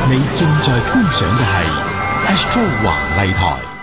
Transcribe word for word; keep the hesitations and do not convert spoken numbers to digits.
你正在觀賞嘅係 Astro 華麗台。